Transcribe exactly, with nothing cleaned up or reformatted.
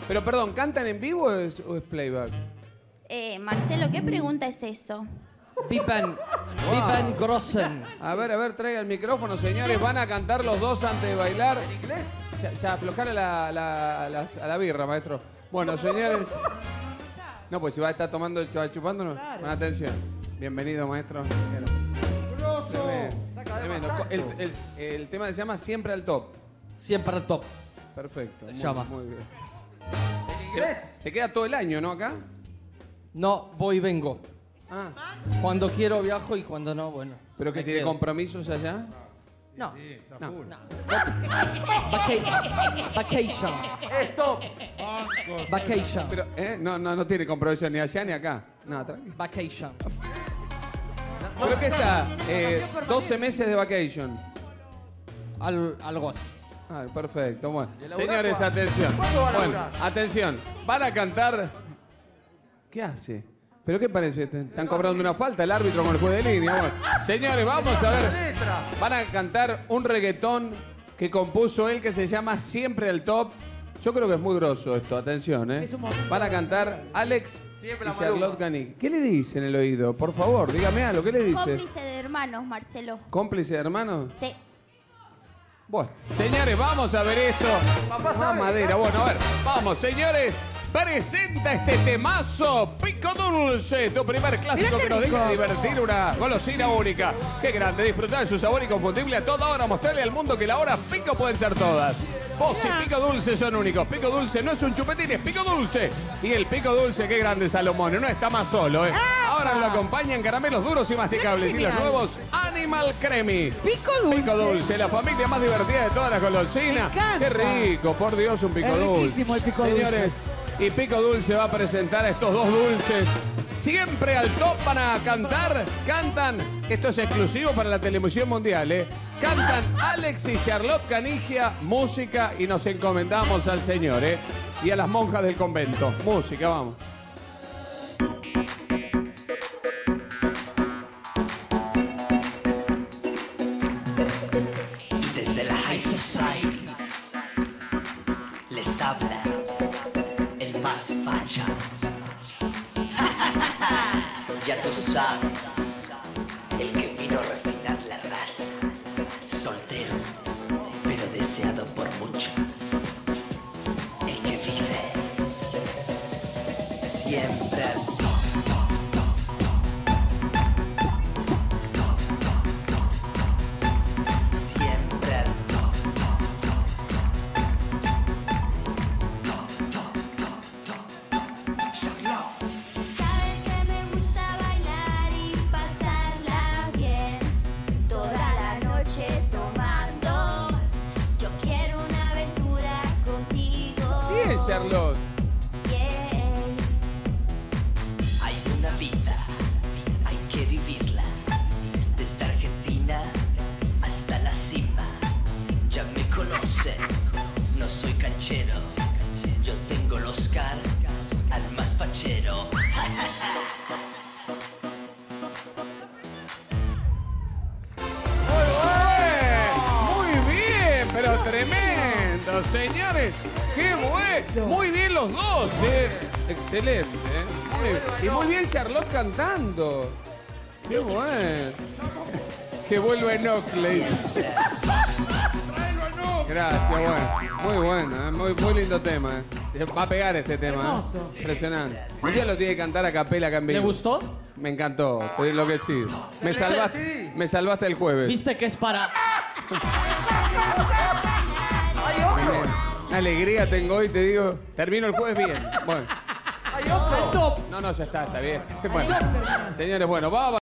Pero perdón, ¿cantan en vivo o es, o es playback? Eh, Marcelo, ¿qué pregunta es eso? Vivan, Wow. vivan Grossen. A ver, a ver, traiga el micrófono, señores. Van a cantar los dos antes de bailar. ¿En inglés? Ya, ya aflojale la, la, la, a la birra, maestro. Bueno, señores. No, pues si va a estar tomando, se va chupando, no. Claro. Con atención. Bienvenido, maestro. ¡Grosso! Tremendo. Tremendo. El, el, el tema se llama Siempre al Top. Siempre al top. Perfecto. Se muy, llama. Muy bien. ¿En inglés? Se, se queda todo el año, ¿no? Acá. No, voy y vengo. Ah. Cuando quiero viajo y cuando no, bueno. ¿Pero que me tiene quedo. compromisos allá? No. Sí, está No. full. Vaca- vacation. Stop. Vacation. Pero, ¿eh? No, no, no tiene compromiso ni allá ni acá. No, tranquilo. Vacation. ¿Pero qué está? Eh, doce meses de vacation. Al- algo así. Ah, perfecto, bueno. ¿Y laburar Señores, cuándo? atención. ¿Cuándo va a Bueno, laburar? atención. Van a cantar... ¿Qué hace? ¿Pero qué parece? Están cobrando una falta el árbitro con el juez de línea. Bueno, señores, vamos a ver. Letra. Van a cantar un reggaetón que compuso él que se llama Siempre al Top. Yo creo que es muy grosso esto, atención, ¿eh? Es un momento. Van a cantar Alex Tiembla, y Charlotte Maluma. Canic. ¿Qué le dice en el oído? Por favor, dígame algo. ¿Qué le dice? Cómplice de hermanos, Marcelo. ¿Cómplice de hermanos? Sí. Bueno, señores, vamos a ver esto. Papá Ah, sabe, madera. ¿no? Bueno, a ver, vamos, señores. Presenta este temazo, Pico Dulce, tu primer clásico que nos deja divertir, una golosina única. Qué grande, disfrutar de su sabor inconfundible a toda hora, mostrarle al mundo que la hora Pico pueden ser todas. Vos y Pico Dulce son únicos. Pico Dulce no es un chupetín, es Pico Dulce. Y el Pico Dulce, qué grande Salomón, no está más solo, ¿eh? Ahora lo acompañan caramelos duros y masticables y los nuevos Animal Cremi. Pico Dulce. Pico Dulce, la familia más divertida de todas las golosinas. Me encanta. Qué rico, por Dios, un Pico Es Dulce. riquísimo el Pico Dulce. Señores, y Pico Dulce va a presentar a estos dos dulces. Siempre al top van a cantar. Cantan, esto es exclusivo para la televisión mundial, ¿eh? Cantan Alex y Charlotte Canigia, música, y nos encomendamos al Señor, ¿eh? Y a las monjas del convento. Música, vamos. Y desde la High Society les habla el más facha. Ya tú sabes, el que vino a refinar la raza. Soltero, pero deseado por muchos. El que vive siempre al top. Siempre al top. Charlotte. Sabes que me gusta bailar y pasarla bien. Toda la noche tomando. Yo quiero una aventura contigo. Bien, Charlotte. Yeah. Hay una vida, hay que vivirla. Desde Argentina hasta la cima. Ya me conocen, no soy canchero. Yo tengo el Oscar al más fachero. Muy bien, muy bien, pero tremendo, señores. Qué bueno. Muy bien los dos, ¿eh? Excelente, ¿eh? Muy bien. Y muy bien Charlotte cantando. Qué bueno. Que vuelva Enocle. Gracias, bueno. Muy bueno, ¿eh? muy, muy lindo tema. ¿eh? Se va a pegar este tema. ¿eh? Hermoso. Impresionante. Un día lo tiene que cantar a capela acá en vivo. ¿Le gustó? Me encantó, estoy enloquecido. Me salvaste, me salvaste el jueves. Viste que es para... Hay otro. Una alegría tengo hoy, te digo. Termino el jueves bien. Bueno. Hay otro. No, no, ya está, está bien. Bueno, señores, bueno, vamos.